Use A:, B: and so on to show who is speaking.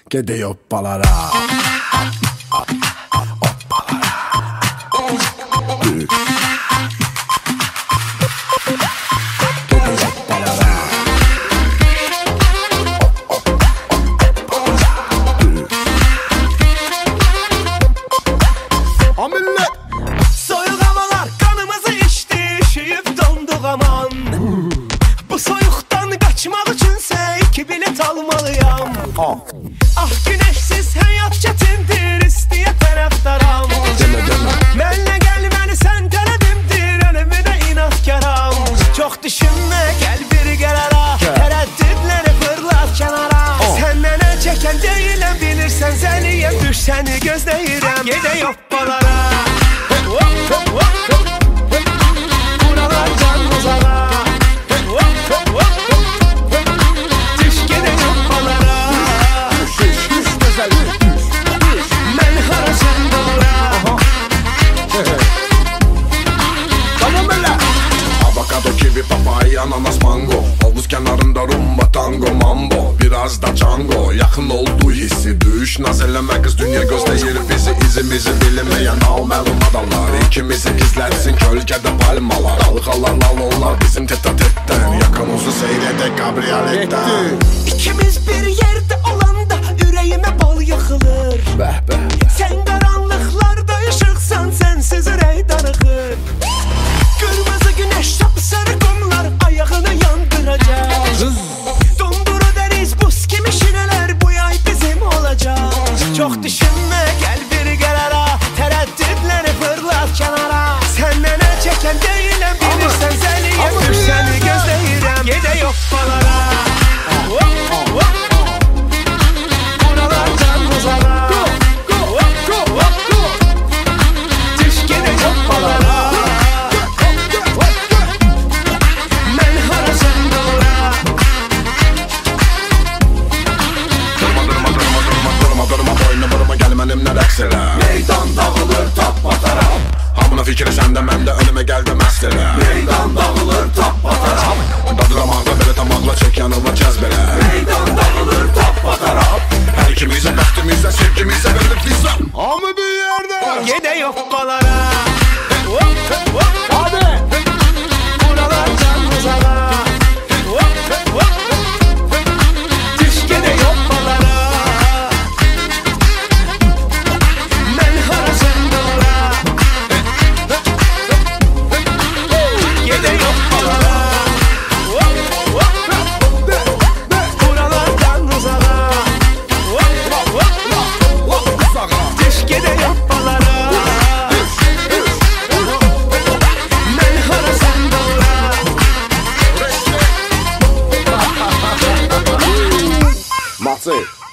A: Gedək hoppalara.
B: Soyuq havalar qanımızı içdi, üşüyüb donduq aman. Bu soyuqdan qaçmaq üçünsə 2 bilet almalıyam. Ah güneşsiz həyat çətindir, istəyə tərəfdaram. Mənlə gəlməni sən tələbimdir, ölümünə inatkaram. Çox düşünmə, gəl bir qərara, tərəddüdləri fırlat kənara. Səndən əl çəkən deyiləm, bilirsən səniyəm, düş səni gözləyirəm. Gedək hoppalara. Buralardan uzağa. Düş gedək hoppalara. Mən haracım doğra.
A: Avokado, kivi, papaya, ananas, mango. Havuz kenarında rumba, tango, mambo. Biraz da Django, yakın olduğu hissi. Düş naz eləmə qız, dünya gözləyir bizi. İzimizi bilinməyən naməlum adamlar İkimizi gizlətsin kölgədə palmalar. Dalğalar lal onlar bizim tete-tetten. Yaxınızı seyr edək kabrioletdən.
B: İkimiz bir yerdə olanda ürəyimə bal yaxılır. Sən qaranlıqlarda işıqsan, sənsiz ürək darıxır. Qırmızı günəş, sapsarı qumlar ayağını yandıracaq. Donduru dəniz, buz kimi şirələr bu yay bizim olacaq. Çox düşünmə, gəl bir qərara, tərəddüdləri fırlat kənara. Səndən əl çəkən deyiləm, bilirsən səniyəm, düş səni gözləyirəm. Gedək hoppalara. Buralardan uzağa. Düş gedək hoppalara. Mən haracım doğra.
A: Durma boynu vurma, gəl mənimlə rəqs elə. Meydan dağılır tap bataraq. Hamına fikri səndə, məndə önümə gəldə məst elə. Meydan dağılır tap bataraq. Dadıramaqda belə tamaqla çək yanıma cəzb elə. Meydan dağılır tap bataraq. Hər ikimizə, bəxtimizə, sevgimizə verilib lisan. Hamı bir yerdə.
B: Gedək hoppalara. Hadi. Buralardan uzağa. Düş gedək hoppalara. Mən haracım doğra. Gedək hoppalara. Buralardan uzağa. Düş gedək hoppalara. Mən haracım doğra.
A: Matı.